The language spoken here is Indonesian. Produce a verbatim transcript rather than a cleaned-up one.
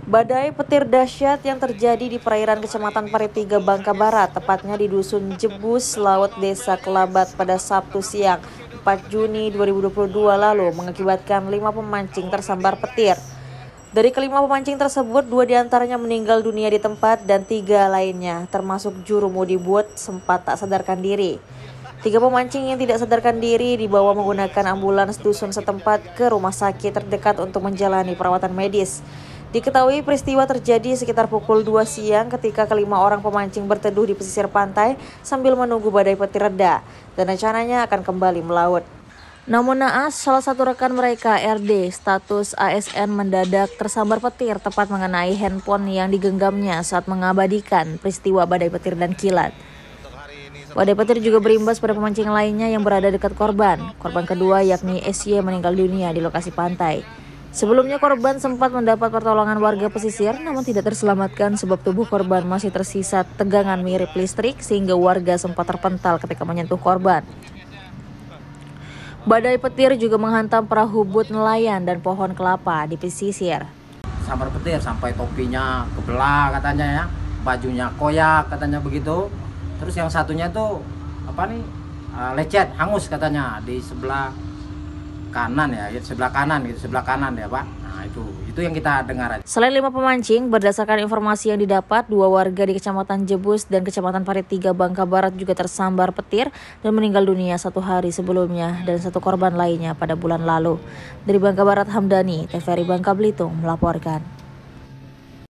Badai petir dahsyat yang terjadi di perairan Kecamatan Parit tiga, Bangka Barat, tepatnya di Dusun Jebus, Laut, Desa Kelabat pada Sabtu siang, empat Juni dua ribu dua puluh dua lalu mengakibatkan lima pemancing tersambar petir. Dari kelima pemancing tersebut, dua diantaranya meninggal dunia di tempat dan tiga lainnya, termasuk juru mudi boot, sempat tak sadarkan diri. Tiga pemancing yang tidak sadarkan diri dibawa menggunakan ambulans dusun setempat ke rumah sakit terdekat untuk menjalani perawatan medis. Diketahui peristiwa terjadi sekitar pukul dua siang ketika kelima orang pemancing berteduh di pesisir pantai sambil menunggu badai petir reda dan rencananya akan kembali melaut. Namun naas, salah satu rekan mereka, R D, status A S N, mendadak tersambar petir tepat mengenai handphone yang digenggamnya saat mengabadikan peristiwa badai petir dan kilat. Badai petir juga berimbas pada pemancing lainnya yang berada dekat korban. Korban kedua yakni S Y meninggal dunia di lokasi pantai. Sebelumnya korban sempat mendapat pertolongan warga pesisir namun tidak terselamatkan sebab tubuh korban masih tersisa tegangan mirip listrik sehingga warga sempat terpental ketika menyentuh korban. Badai petir juga menghantam perahu bot nelayan dan pohon kelapa di pesisir. Sambar petir sampai topinya kebelah katanya ya, bajunya koyak katanya begitu. Terus yang satunya tuh apa nih uh, lecet, hangus katanya di sebelah kanan ya, sebelah kanan gitu, sebelah kanan ya Pak. Nah itu, itu yang kita dengar aja. Selain lima pemancing, berdasarkan informasi yang didapat, dua warga di Kecamatan Jebus dan Kecamatan Parit tiga, Bangka Barat juga tersambar petir dan meninggal dunia satu hari sebelumnya dan satu korban lainnya pada bulan lalu. Dari Bangka Barat, Hamdani, T V R I Bangka Belitung melaporkan.